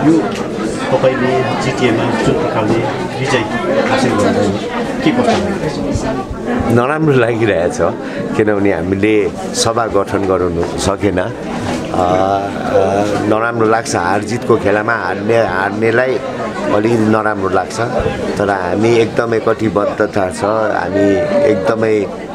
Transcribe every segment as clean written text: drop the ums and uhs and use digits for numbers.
यो तपाईले जिटिएमा जुन प्रकारले विजय हासिल गर्नुभयो के कस्तो लाग्यो? नराम्रो लागिरहेछ किनभने हामीले सभा गठन गर्नु सकेन। नराम्रो लाग्छ, हार जितको खेलामा हार्नेलाई अलिकति नराम्रो लाग्छ, तर हामी एकदमै कटिबद्धता छ। हामी एकदमै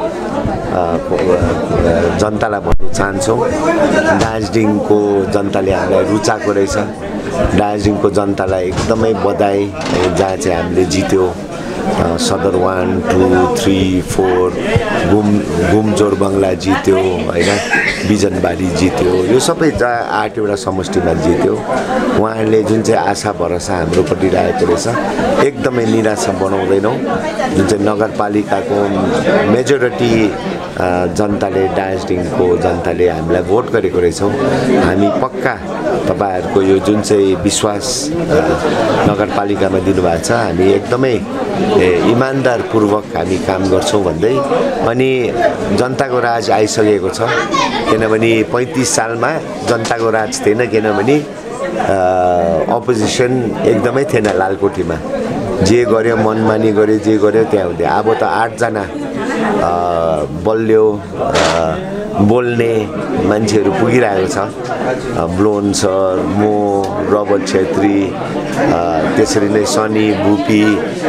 जनतालाई भन्न चाहन्छौँ, दार्जिलिङको जनताले हामीलाई रुचाएको रहेछ। दार्जिलिङको जनतालाई एकदमै बधाई, जहाँ चाहिँ हामीले जित्यो। सदर 1, 2, 3, 4 घुम जोरबङ्गला जित्यो होइन, बिजनबारी जित्यो, यो सबै 8वटा समष्टिमा जित्यो। उहाँहरूले जुन चाहिँ आशा भरोसा हाम्रोपट्टि राखेको रहेछ, एकदमै निराशा बनाउँदैनौँ। जुन चाहिँ नगरपालिकाको मेजोरिटी जनताले, दार्जिलिङको जनताले हामीलाई भोट गरेको रहेछौँ। हामी पक्का तपाईँहरूको यो जुन चाहिँ विश्वास नगरपालिकामा दिनुभएको छ, हामी एकदमै इमान्दारपूर्वक हामी काम गर्छौँ भन्दै। अनि जनताको राज आइसकेको छ, किनभने 35 सालमा जनताको राज थिएन, किनभने अपोजिसन एकदमै थिएन लालकोठीमा। जे गर्यो मनमानी गर्यो, जे गर्यो त्यहाँ हुन्थ्यो। अब त 8 जना बलियो बोल्ने मान्छेहरू पुगिरहेको छ। ब्लोन सर, म, रबर्ट छेत्री, त्यसरी नै सनी, बुपी,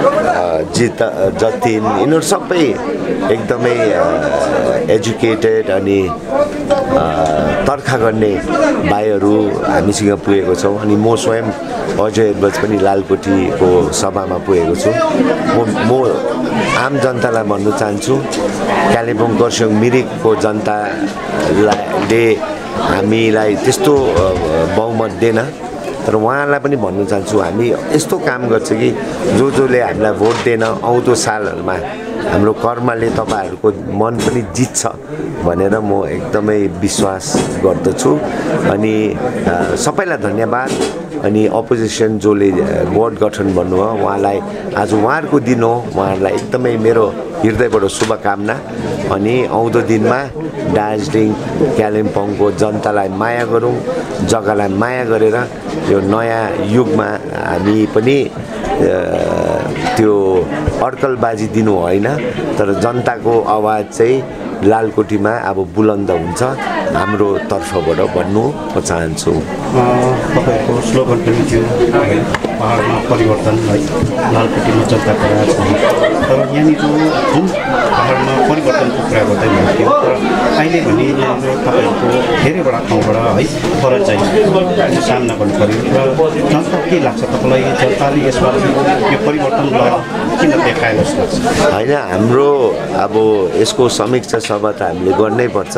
जतिन, यिनीहरू सबै एकदमै एजुकेटेड अनि तर्खा गर्ने भाइहरू हामीसँग पुगेको छौँ। अनि म स्वयं अजय एडवर्ड्स पनि लालकोठीको सभामा पुगेको छु। म आम जनतालाई भन्न चाहन्छु, कालिम्पोङ खरसाङ मिरिकको जनताले हामीलाई त्यस्तो बहुमत दिएन, तर उहाँलाई पनि भन्न चाहन्छु, हामी यस्तो काम गर्छ कि जसले हामीलाई भोट दिएन, आउँदो सालहरूमा हाम्रो कर्मले तपाईँहरूको मन पनि जित्छ भनेर म एकदमै विश्वास गर्दछु। अनि सबैलाई धन्यवाद। अनि अपोजिसन जसले बोर्ड गठन भन्नुभयो, उहाँलाई आज उहाँहरूको दिन हो, उहाँहरूलाई एकदमै मेरो हृदयबाट शुभकामना। अनि आउँदो दिनमा दार्जिलिङ कालिम्पोङको जनतालाई माया गरौँ, जग्गालाई माया गरेर यो नयाँ युगमा हामी पनि त्यो अड्कलबाजी दिनु होइन, तर जनताको आवाज चाहिँ लालकोठीमा अब बुलन्द हुन्छ हाम्रो तर्फबाट भन्नु म चाहन्छु। तपाईँको स्लोगन पनि थियो, पहाडमा परिवर्तन है, लालकोठीमा जनताको राज। तर यहाँनिर जुन पहाडमा परिवर्तनको कुरा गर्दै हुनुहुन्थ्यो, तर अहिले भने यहाँनिर तपाईँहरूको धेरैवटा ठाउँबाट है पर चाहिँ सामना गर्नु पऱ्यो। र जनता के लाग्छ तपाईँलाई, जनताले यसमा यो परिवर्तनलाई किन देखाएको जस्तो लाग्छ? होइन, हाम्रो अब यसको समीक्षा सभा त हामीले गर्नै पर्छ।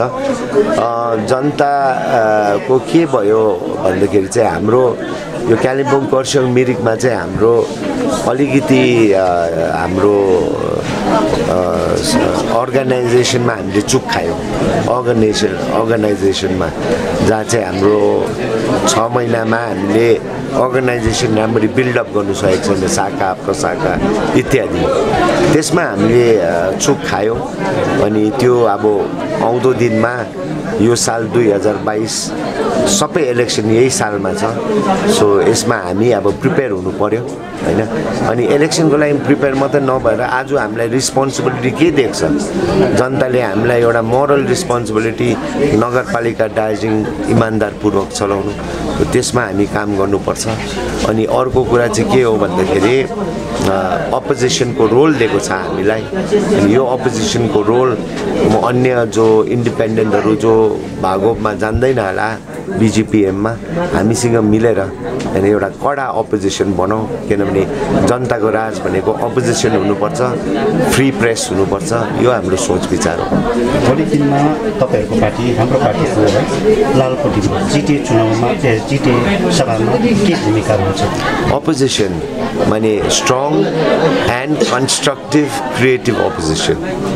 जनताको के भयो भन्दाखेरि चाहिँ हाम्रो यो कालिम्पोङ खरसाङ मिरिकमा चाहिँ हाम्रो अलिकति हाम्रो अर्गनाइजेसनमा हामीले चुक खायौँ। अर्गनाइजेसनमा जहाँ चाहिँ हाम्रो 6 महिनामा हामीले अर्गनाइजेसन राम्ररी बिल्डअप गर्नु सकेको छैन, शाखा प्रशाखा इत्यादि, त्यसमा हामीले चुक खायौँ। अनि त्यो अब आउँदो दिनमा यो साल 2022 सबै इलेक्सन यही सालमा छ। सो यसमा हामी अब प्रिपेयर हुनु पर्यो होइन। अनि इलेक्सनको लागि प्रिपेयर मात्रै नभएर आज हामीलाई रिस्पोन्सिबिलिटी के देख्छ, जनताले हामीलाई एउटा मोरल रिस्पोन्सिबिलिटी, नगरपालिका दार्जिलिङ इमान्दारपूर्वक चलाउनु, त्यसमा हामी काम गर्नुपर्छ। अनि अर्को कुरा चाहिँ के हो भन्दाखेरि अपोजिसनको रोल दिएको छ हामीलाई। अनि यो अपोजिसनको रोल म अन्य जो इन्डिपेन्डेन्टहरू जो भागोपमा जान्दैन होला बिजिपिएममा, हामीसँग मिलेर होइन एउटा कडा अपोजिसन बनाऊ। किनभने जनताको राज भनेको अपोजिसन हुनुपर्छ, फ्री प्रेस हुनुपर्छ, यो हाम्रो सोच विचार हो। भोलि दिनमा तपाईँहरूको पार्टी, हाम्रो पार्टीको है लालकोठीमा जिटिए चुनावमा, जिटिए सभामा के भूमिका रहन्छ? अपोजिसन माने strong and constructive creative opposition.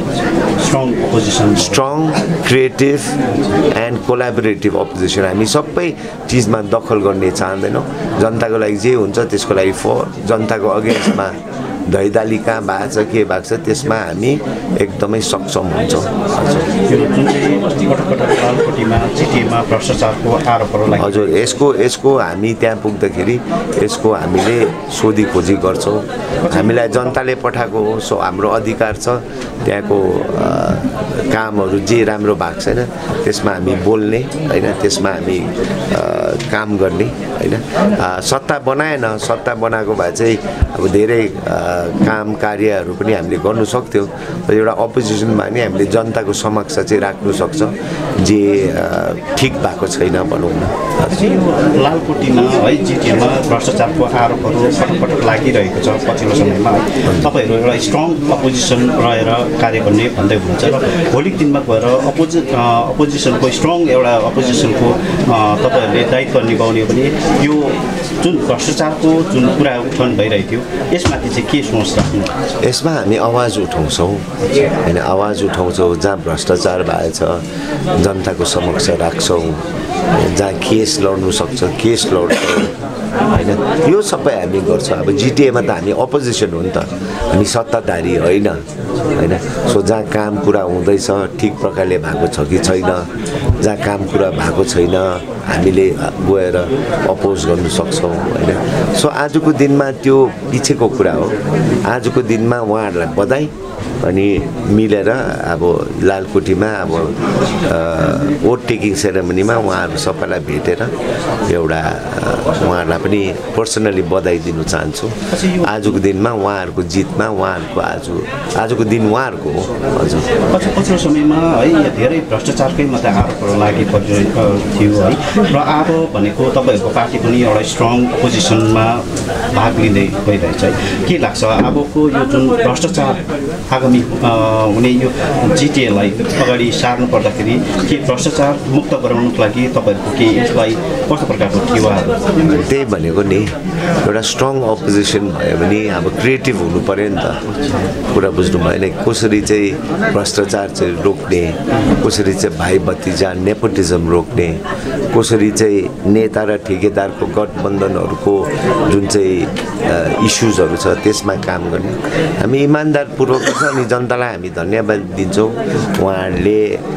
Strong creative and collaborative opposition. हामी सबै चिजमा दखल गर्ने चाहँदैनौँ। जनताको लागि जे हुन्छ त्यसको लागि जनताको अगेन्स्टमा धैदाली कहाँ भएको छ के भएको छ त्यसमा हामी एकदमै सक्षम हुन्छौँ। जुन चाहिँ पटक लालकोटीमा जिटिएमा भ्रष्टाचारको आरोपहरू लाग्यो। हजुर यसको हामी त्यहाँ पुग्दाखेरि यसको हामीले सोधी खोजी गर्छौँ। हामीलाई जनताले पठाएको हो, सो हाम्रो अधिकार छ त्यहाँको कामहरू जे राम्रो भएको छैन त्यसमा हामी बोल्ने होइन, त्यसमा हामी काम गर्ने होइन। सत्ता बनाएन, सत्ता बनाएको भए चाहिँ अब धेरै काम कार्यहरू पनि हामीले गर्नु सक्थ्यौँ। एउटा अपोजिसनमा नि हामीले जनताको समक्ष चाहिँ राख्नु सक्छ जे ठिक भएको छैन भनौँ न। लालकोटीमा है जिटिएमा भ्रष्टाचारको आरोपहरू पटक लागिरहेको छ पछिल्लो समयमा। तपाईँहरू एउटा स्ट्रङ अपोजिसन रहेर कार्य गर्ने भन्दै हुनुहुन्छ र भोलिको दिनमा गएर अपोजिसनको स्ट्रङ एउटा अपोजिसनको तपाईँहरूले दायित्व निभाउने हो भने यो जुन भ्रष्टाचारको जुन कुरा उठान भइरहेको थियो यसमाथि चाहिँ के सोच राख्नु? यसमा हामी आवाज उठाउँछौँ होइन, आवाज उठाउँछौँ जहाँ भ्रष्टाचार भएछ जनताको समक्ष राख्छौँ, जहाँ केस लड्नु सक्छ केस लड्छौँ होइन। यो सबै हामी गर्छौँ। अब जिटिएमा त हामी अपोजिसन हो नि त, हामी सत्ताधारी होइन होइन। सो जहाँ काम कुरा हुँदैछ ठिक प्रकारले भएको छ कि छैन, जहाँ काम कुरा भएको छैन हामीले गएर अपोज गर्नु सक्छौँ होइन। सो आजको दिनमा त्यो पछिको कुरा हो। आजको दिनमा उहाँहरूलाई बधाई अनि मिलेर अब लालकोटीमा अब भोट टेकिङ सेरेमनीमा उहाँहरू सबैलाई भेटेर एउटा उहाँहरूलाई पनि पर्सनली बधाई दिन चाहन्छु। आजको दिनमा उहाँहरूको जितमा उहाँहरूको आजको दिन उहाँहरूको हो। हजुर पछिल्लो समयमा है धेरै भ्रष्टाचारकै मात्रै आरोपहरू लागिपरेको थियो है, र अब भनेको तपाईँहरूको पार्टी पनि एउटा स्ट्रङ पोजिसनमा भाग लिँदै गइरहेछ है। के लाग्छ अबको यो जुन भ्रष्टाचार आगामी हुने यो जिटिएलाई अगाडि सार्नु पर्दाखेरि के भ्रष्टाचार मुक्त गराउनुको लागि तपाईँहरूको के यसलाई कस्तो प्रकारको टिवाहरू? त्यही भनेको नि एउटा स्ट्रङ अपोजिसन भयो भने अब क्रिएटिभ हुनु पऱ्यो नि त। कुरा बुझ्नु भएन कसरी चाहिँ भ्रष्टाचार चाहिँ रोक्ने, कसरी चाहिँ भाइ भतिजा नेपोटिजम रोक्ने, कसरी चाहिँ नेता र ठेकेदारको गठबन्धनहरूको जुन चाहिँ इस्युजहरू छ त्यसमा काम गर्ने। हामी इमान्दारपूर्वक छ अनि जनतालाई हामी धन्यवाद दिन्छौँ। उहाँहरूले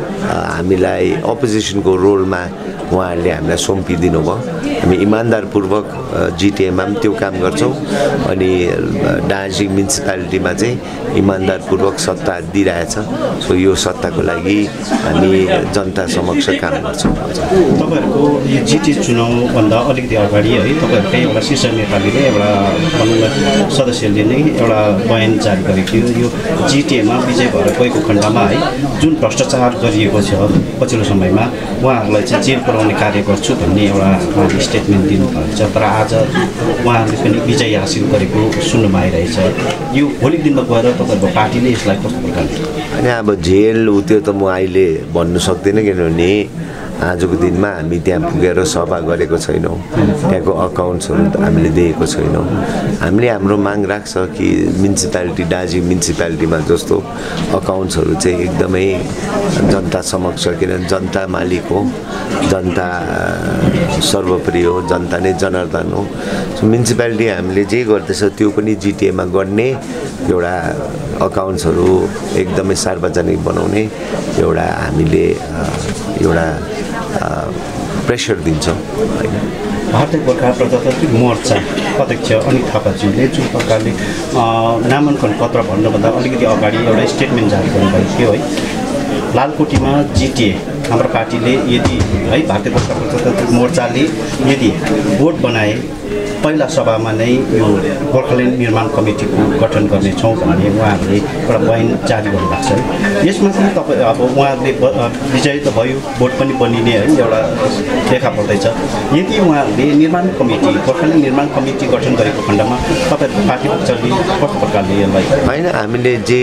हामीलाई अपोजिसनको रोलमा उहाँहरूले हामीलाई सुम्पिदिनु भयो। हामी इमान्दारपूर्वक जिटिएमा पनि त्यो काम गर्छौँ अनि दार्जिलिङ म्युनिसिपालिटीमा चाहिँ इमान्दारपूर्वक सत्ता दिइरहेछ। सो यो सत्ताको लागि हामी जनता समक्ष काम गर्छौँ। तपाईँहरूको यो जिटिए चुनावभन्दा अलिकति अगाडि है तपाईँहरूकै एउटा शीर्ष नेताले एउटा भनौँ न सदस्यले नै एउटा बयान जारी गरेको थियो। यो जिटिएमा विजय भएर गएको खण्डमा है जुन भ्रष्टाचार गरिएको छ पछिल्लो समयमा उहाँहरूलाई चाहिँ जेल पुर्याउने कार्य गर्छु भन्ने एउटा उहाँले स्टेटमेन्ट दिनुभएको छ। तर आज उहाँहरूले पनि विजय हासिल गरेको सुन्नुमा आइरहेछ। यो भोलिको दिनमा गएर तपाईँहरूको पार्टीले यसलाई कस्तो प्रकारले? अनि अब जेल त्यो त म अहिले भन्नु सक्दिनँ किनभने आजको दिनमा हामी त्यहाँ पुगेर सभा गरेको छैनौँ, त्यहाँको अकाउन्ट्सहरू हामीले देखेको छैनौँ। हामीले हाम्रो माग राख्छ कि म्युनिसिपालिटी दार्जिलिङ म्युनिसिपालिटीमा जस्तो अकाउन्ट्सहरू चाहिँ एकदमै जनता समक्ष, किनभने जनता मालिक हो, जनता सर्वोपरि हो, जनता नै जनार्दन हो। सो म्युनिसिपालिटी हामीले जे गर्दैछ त्यो पनि जिटिएमा गर्ने एउटा अकाउन्ट्सहरू एकदमै सार्वजनिक बनाउने एउटा हामीले एउटा प्रेसर दिन्छौँ होइन। भारतीय गोर्खा प्रजातान्त्रिक मोर्चा अध्यक्ष अनित थापाज्यूले जुन प्रकारले नामाङ्कन पत्र भन्नुभन्दा अलिकति अगाडि एउटा स्टेटमेन्ट जारी गर्नुभएको थियो है, लालकोटीमा जिटिए हाम्रो पार्टीले यदि है भारतीय गोर्खा प्रजातान्त्रिक मोर्चाले यदि बोर्ड बनाए पहिला सभामा नै यो गोर्खाल्यान्ड निर्माण कमिटीको गठन गर्नेछौँ भन्ने उहाँहरूले एउटा बयान जारी गर्नुभएको छ। यसमा चाहिँ तपाईँ अब उहाँहरूले विजय त भयो, भोट पनि बनिने है एउटा देखा पर्दैछ। यदि उहाँहरूले निर्माण कमिटी गोर्खाल्यान्ड निर्माण कमिटी गठन गरेको खण्डमा तपाईँहरूको पार्टी पक्षले कस्तो प्रकारले यसलाई? होइन, हामीले जे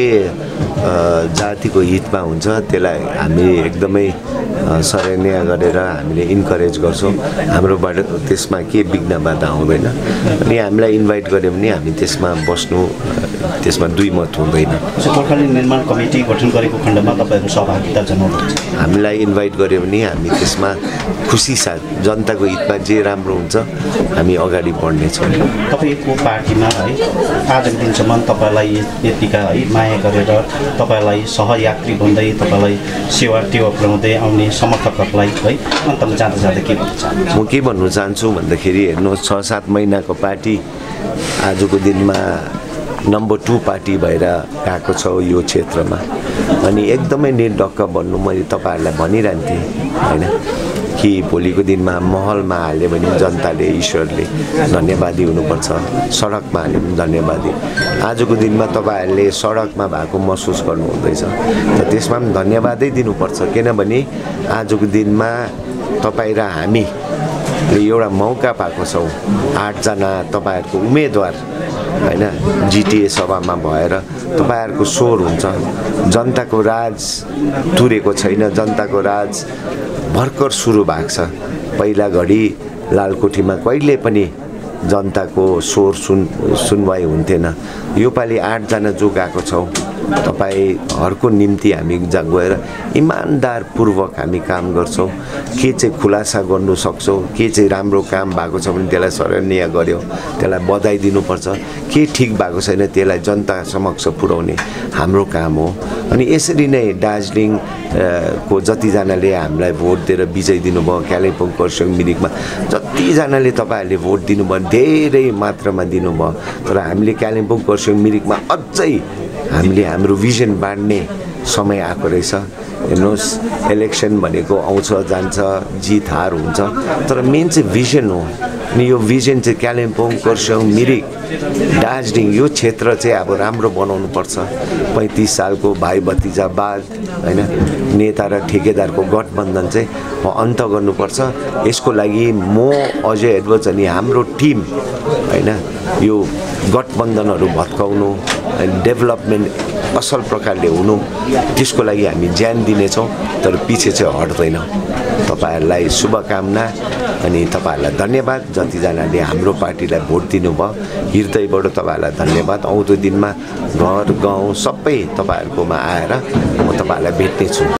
जातिको हितमा हुन्छ त्यसलाई हामी एकदमै सराहनीय गरेर हामीले इन्करेज गर्छौँ। हाम्रोबाट त्यसमा के विघ्न बाधा हुँदैन। अनि हामीलाई इन्भाइट गर्यो भने हामी त्यसमा बस्नु त्यसमा दुई मत हुँदैन। गोर्खाल्यान्ड निर्माण कमिटी गठन गरेको खण्डमा तपाईँहरू सहभागिता जनाउनुहुन्छ? हामीलाई इन्भाइट गर्यो भने हामी त्यसमा खुसी साथ जनताको हितमा जे राम्रो हुन्छ हामी अगाडि बढ्नेछौँ। तपाईँको पार्टीमा है आजको दिनसम्म तपाईँलाई यतिका है माया गरेर तपाईँलाई सहयात्री भन्दै तपाईँलाई सेवा टेवा पुर्याउँदै आउने समर्थकहरूलाई है अन्तमा जाँदा जाँदा के भन्न चाहनुहुन्छ? म के भन्नु चाहन्छु भन्दाखेरि हेर्नुहोस् 6-7 महिनाको पार्टी आजको दिनमा नम्बर 2 पार्टी भएर गएको छ यो क्षेत्रमा। अनि एकदमै निर्धक्क भन्नु मैले तपाईँहरूलाई भनिरहन्थेँ होइन कि भोलिको दिनमा महलमा हाल्यो भने जनताले ईश्वरले धन्यवादी हुनुपर्छ, सडकमा हाल्यो भने धन्यवादी। आजको दिनमा तपाईँहरूले सडकमा भएको महसुस गर्नुहुँदैछ त त्यसमा पनि धन्यवादै दिनुपर्छ। किनभने आजको दिनमा तपाईँ र हामी एउटा मौका पाएको छौँ 8 जना तपाईँहरूको उम्मेदवार होइन जिटिए सभामा भएर तपाईँहरूको स्वर हुन्छ। जनताको राज तुरेको छैन, जनताको राज भर्खर सुरु भएको छ। पहिला घडी लालकोठीमा कहिले पनि जनताको स्वर सुनवाई हुन्थेन। योपालि 8 जना जो गएको छौँ तपाईँहरूको निम्ति हामी गएर इमान्दारपूर्वक हामी काम गर्छौँ। के चाहिँ खुलासा गर्नु सक्छौँ, के चाहिँ राम्रो काम भएको छ भने त्यसलाई सराहनीय गर्यो, त्यसलाई बधाई दिनुपर्छ। के ठिक भएको छैन त्यसलाई जनता समक्ष पुर्याउने हाम्रो काम हो। अनि यसरी नै दार्जिलिङ को जतिजनाले हामीलाई भोट दिएर विजय दिनुभयो, कालिम्पोङ खरसाङ मिरिकमा जतिजनाले तपाईँहरूले भोट दिनुभयो धेरै मात्रामा दिनुभयो। तर हामीले कालिम्पोङ खरसाङ मिरिकमा अझै हामीले हाम्रो भिजन बाँड्ने समय आएको रहेछ। हेर्नुहोस् इलेक्सन भनेको आउँछ जान्छ, जित हार हुन्छ, तर मेन चाहिँ भिजन हो। अनि यो भिजन चाहिँ कालिम्पोङ खरसाङ मिरिक दार्जिलिङ यो क्षेत्र चाहिँ अब राम्रो बनाउनु पर्छ। 35 सालको भाइ भतिजावाद होइन नेता र ठेकेदारको गठबन्धन चाहिँ अन्त गर्नुपर्छ। यसको लागि म अजय एडवर्ड्स अनि हाम्रो टिम होइन यो गठबन्धनहरू भत्काउनु, डेभलपमेन्ट असल प्रकारले हुनु त्यसको लागि हामी ज्यान दिनेछौँ, तर पछि चाहिँ हट्दैनौँ। तपाईँहरूलाई शुभकामना अनि तपाईँहरूलाई धन्यवाद जतिजनाले हाम्रो पार्टीलाई भोट दिनुभयो। हृदयबाट तपाईँहरूलाई धन्यवाद। आउँदो दिनमा घर गाउँ सबै तपाईँहरूकोमा आएर म तपाईँहरूलाई भेट्नेछु।